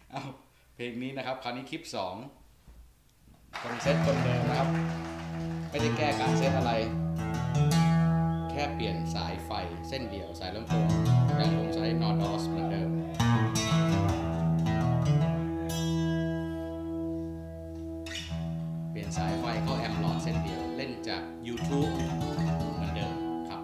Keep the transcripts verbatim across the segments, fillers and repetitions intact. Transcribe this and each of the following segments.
เอาเพลงนี้นะครับคราวนี้คลิปสองคนเซตคนเดิมนะครับไม่ได้แก้การเซตอะไรแค่เปลี่ยนสายไฟเส้นเดียวสายลำโพงยังคงใช้นอร์ดอสเหมือนเดิมเปลี่ยนสายไฟเข้าแอมป์หลอดเส้นเดียวเล่นจาก YouTube เหมือนเดิมครับ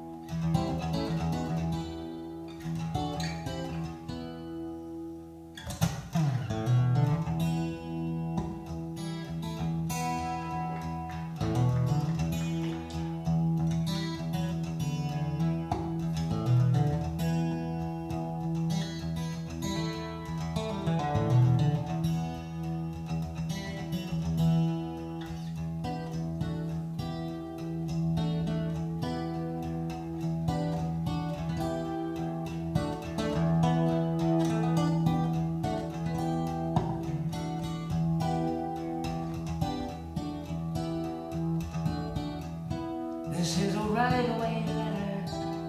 This is a right-away letter.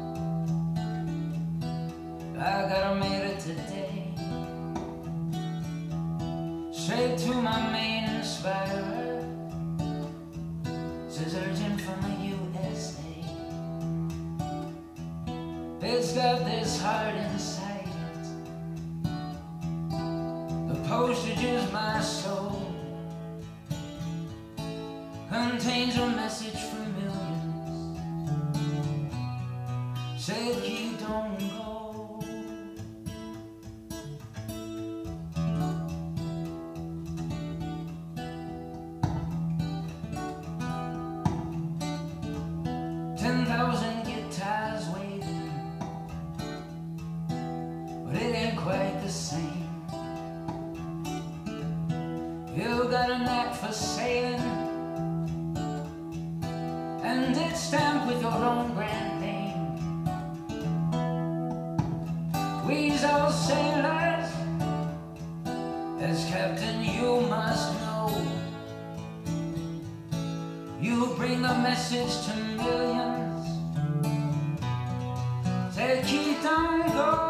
I gotta made it today. Straight to my main inspirer. Says urgent from the U S A. It's got this heart inside it. The postage is my soul. Contains a message from millions. Said you don't go. Ten thousand guitars waiting, but it ain't quite the same. You got a knack for sailing, and it's stamped with your own brand name. We's all sailors, as captain you must know. You bring a message to millions, say keep on going.